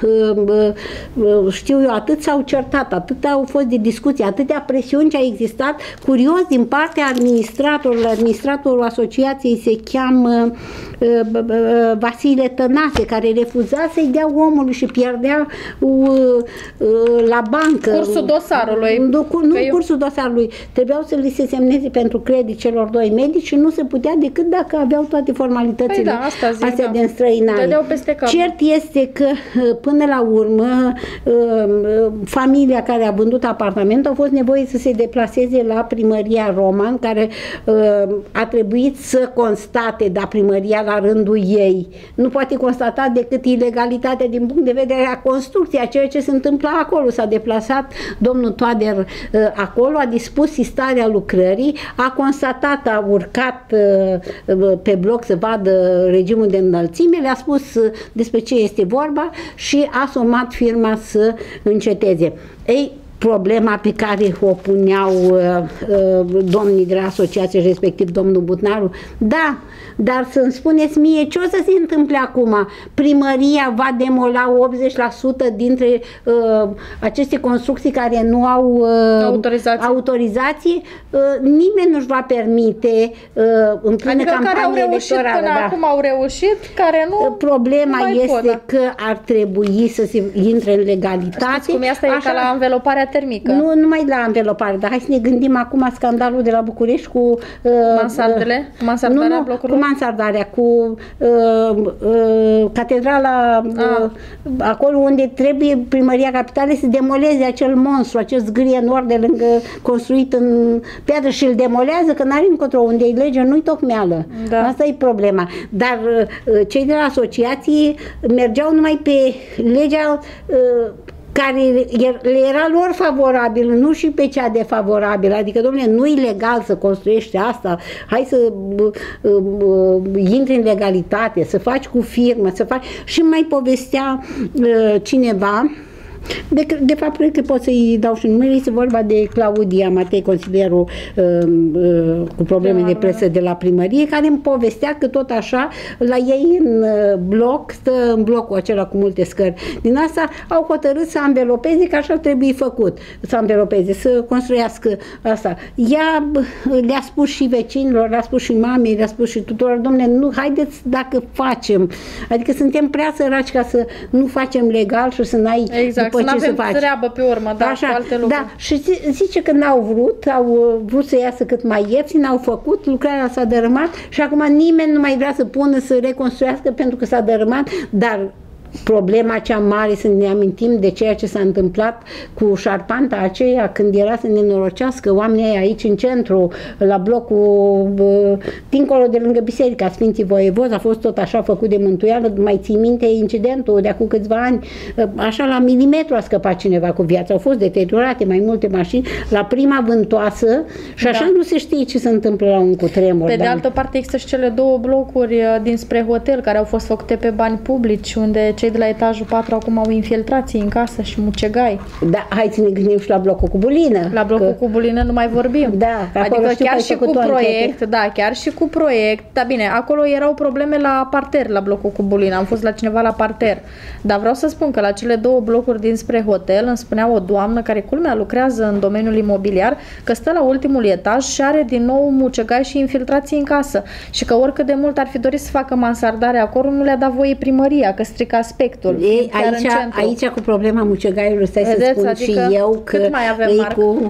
uh, uh, știu eu, atât s-au certat, atât au fost de discuții, atâtea presiuni ce a existat, curios din partea administratorului, administratorul asociației se cheamă uh, uh, Vasile Tănase, care refuza să-i dea omului și pierdea uh, uh, la bancă. Cursul dosarului. Nu, nu eu... cursul dosarului. Trebuiau să li se semneze pentru credit celor doi medici și nu se putea decât dacă aveau toate formalitățile păi da, asta zic, astea da. de înstrăinare. Cert este că până la urmă familia care a vândut apartamentul a fost nevoie să se deplaseze la primăria Roman, care a trebuit să constate, dar primăria la rândul ei nu poate constata decât ilegalitatea din punct de vedere a construcției, a ceea ce se întâmplă acolo. S-a deplasat domnul Toader uh, acolo, a dispus sistarea lucrării, a constatat, a urcat uh, pe bloc să vadă regimul de înălțime, le-a spus uh, despre ce este vorba și a somat firma să înceteze. Ei, problema pe care o puneau uh, uh, domnii de la asociație, respectiv domnul Butnaru, da, dar să-mi spuneți mie ce o să se întâmple acum? Primăria va demola optzeci la sută dintre uh, aceste construcții care nu au uh, autorizație, autorizație. Uh, nimeni nu-și va permite uh, în plină adică campanie care au reușit electorală. Până da. acum au reușit, care nu Problema nu este pot, da. că ar trebui să se intre în legalitate. Știți cum e asta? Așa, e ca la înveloparea termică. Nu numai la învelopare, dar hai să ne gândim acum scandalul de la București cu uh, mansardele, cu mansardarea nu, nu, blocurilor? Cu mansardarea, cu uh, uh, catedrala, uh, acolo unde trebuie primăria capitalei să demoleze acel monstru, acel zgârie nor de lângă, construit în piatră și îl demolează, că n-are încotro, unde e legea, nu-i tocmeală. Da. Asta e problema. Dar uh, cei de la asociație mergeau numai pe legea uh, care le era lor favorabil, nu și pe cea defavorabilă. Adică, domnule, nu e legal să construiești asta, hai să uh, uh, intri în legalitate, să faci cu firmă, să faci... Și mai povestea uh, cineva, de, de fapt, cred că pot să-i dau și numele, este vorba de Claudia Matei, consilierul uh, uh, cu probleme da, de presă de la primărie, care îmi povestea că tot așa, la ei în uh, bloc, stă în blocul acela cu multe scări. Din asta au hotărât să anvelopeze, că așa trebuie făcut, să anvelopeze, să construiască asta. Ea le-a spus și vecinilor, le-a spus și mamei, le-a spus și tuturor, domnule, nu, haideți dacă facem, adică suntem prea săraci ca să nu facem legal și să n-ai exact. Să nu avem treabă pe urmă, da, așa, cu alte lucruri. Da, și zice că n-au vrut, au vrut să iasă cât mai ieftin, au făcut, lucrarea s-a dărâmat și acum nimeni nu mai vrea să pună să reconstruiască pentru că s-a dărâmat, dar problema cea mare, să ne amintim de ceea ce s-a întâmplat cu șarpanta aceea când era să ne norocească oamenii aici în centru, la blocul dincolo de lângă biserica Sfinții Voievozi, a fost tot așa făcut de mântuială, mai ții minte incidentul de acum câțiva ani, așa la milimetru a scăpat cineva cu viața, au fost deteriorate mai multe mașini, la prima vântoasă și așa da. Nu se știe ce se întâmplă la un cutremur. Pe da? de altă parte există și cele două blocuri dinspre hotel care au fost făcute pe bani publici, unde cei de la etajul patru acum au infiltrații în casă și mucegai. Da, hai să ne gândim și la blocul cu bulină. La blocul că... cu bulină nu mai vorbim. Da, adică chiar și cu proiect, anchete. da, chiar și cu proiect. Da, bine, acolo erau probleme la parter, la blocul cu bulină. Am fost la cineva la parter. Dar vreau să spun că la cele două blocuri dinspre hotel îmi spunea o doamnă care, culmea, lucrează în domeniul imobiliar, că stă la ultimul etaj și are din nou mucegai și infiltrații în casă. Și că oricât de mult ar fi dorit să facă mansardare acolo, nu le-a dat voie primăria, că strică aspectul. Ei, aici, aici cu problema mucegaiului, stai Vedeți, să spun adică și eu că mai avem, îi Marc? cu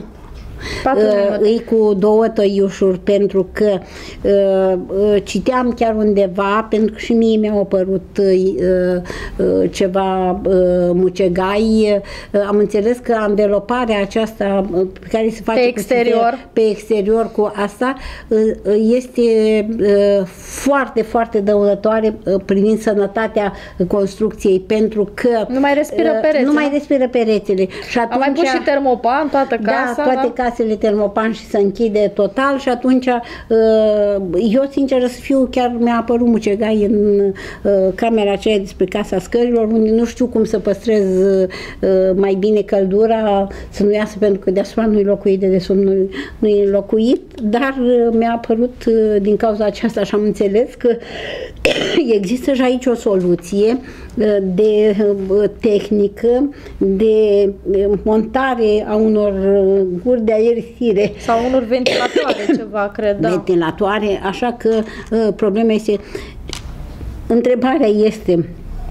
îi cu două tăiușuri, pentru că uh, citeam chiar undeva, pentru că și mie mi-au apărut uh, uh, ceva uh, mucegai, uh, am înțeles că anveloparea aceasta uh, pe care se face pe exterior, cu, pe exterior cu asta uh, este uh, foarte, foarte dăunătoare uh, privind sănătatea construcției, pentru că nu mai respiră uh, perețele. Nu mai respiră perețele. Și atunci, am mai pus și termopan toată casa. Da, toate da? casele termopan și se închide total și atunci eu, sincer să fiu, chiar mi-a apărut mucegai în camera aceea despre casa scărilor, unde nu știu cum să păstrez mai bine căldura, să nu iasă, pentru că deasupra nu-i locuit, de desubt nu, nu-i locuit, dar mi-a apărut din cauza aceasta și am înțeles că există și aici o soluție de tehnică, de montare a unor guri de aerisire. Sau unor ventilatoare, ceva, cred, da. Ventilatoare, așa că problema este, întrebarea este,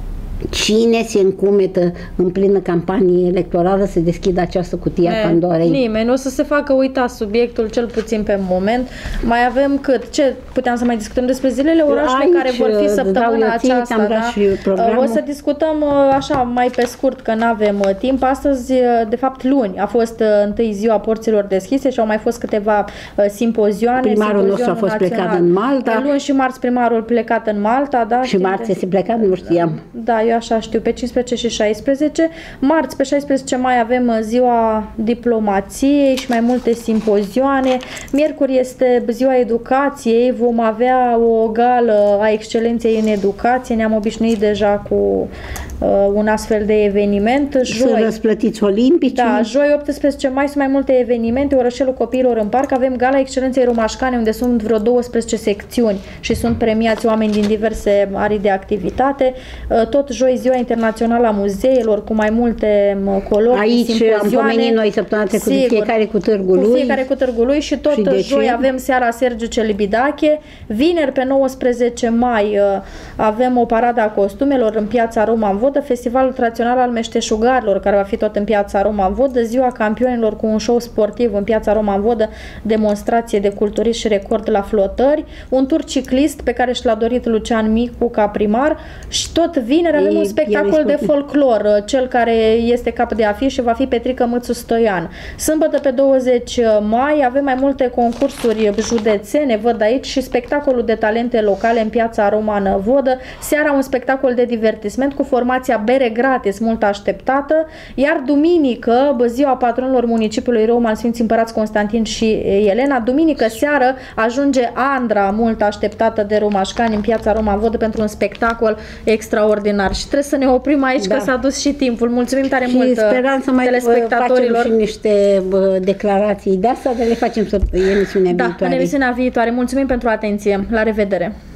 cine se încumetă în plină campanie electorală să deschidă această cutie a Pandorei? Nimeni. O să se facă uita subiectul, cel puțin pe moment. Mai avem cât? Ce puteam să mai discutăm despre zilele orașele care vor fi săptămâna aceasta? Da? O să discutăm așa mai pe scurt, că nu avem timp. Astăzi, de fapt luni, a fost întâi ziua porților deschise și au mai fost câteva simpozioane. Primarul nostru a fost național. plecat în Malta. Luni și marți primarul plecat în Malta. Da? Și marți este plecat, nu știam. Da, eu așa știu, pe cincisprezece și șaisprezece. Marți, pe șaisprezece mai, avem ziua diplomației și mai multe simpozioane. Miercuri este ziua educației, vom avea o gală a excelenței în educație, ne-am obișnuit deja cu uh, un astfel de eveniment. Joi, să răsplătiți olimpici. Da, joi optsprezece mai sunt mai multe evenimente, Orășelul Copiilor în Parc, avem gala excelenței romașcane, unde sunt vreo douăsprezece secțiuni și sunt premiați oameni din diverse arii de activitate. Uh, tot joi ziua internațională a muzeelor cu mai multe colocii, aici simpozioane. am pomenit noi săptămâna trecută, fiecare cu târgul lui. Cu fiecare cu târgul lui și tot și joi avem seara Sergiu Celibidache. Vineri pe nouăsprezece mai avem o paradă a costumelor în Piața Roma în Vodă, festivalul tradițional al meșteșugarilor care va fi tot în Piața Roma în Vodă, ziua campionilor cu un show sportiv în Piața Roma în Vodă, demonstrație de culturism și record la flotări, un tur ciclist pe care și l-a dorit Lucian Micu ca primar și tot vineri avem un spectacol de folclor, cel care este cap de afiș și va fi Petrică Mățu Stoian. Sâmbătă pe douăzeci mai avem mai multe concursuri județene, văd aici, și spectacolul de talente locale în Piața Romană Vodă. Seara un spectacol de divertisment cu formația Bere Gratis, mult așteptată, iar duminică, ziua patronilor municipiului Roman, Sfinții Împărați Constantin și Elena, duminică seară ajunge Andra, mult așteptată de romașcani, în Piața Roman Vodă pentru un spectacol extraordinar. Și trebuie să ne oprim aici, da, că s-a dus și timpul. Mulțumim tare și mult sperăm să mai telespectatorilor. facem și niște declarații de asta, dar le facem să emisiunea da, viitoare. în emisiunea viitoare. Mulțumim pentru atenție. La revedere!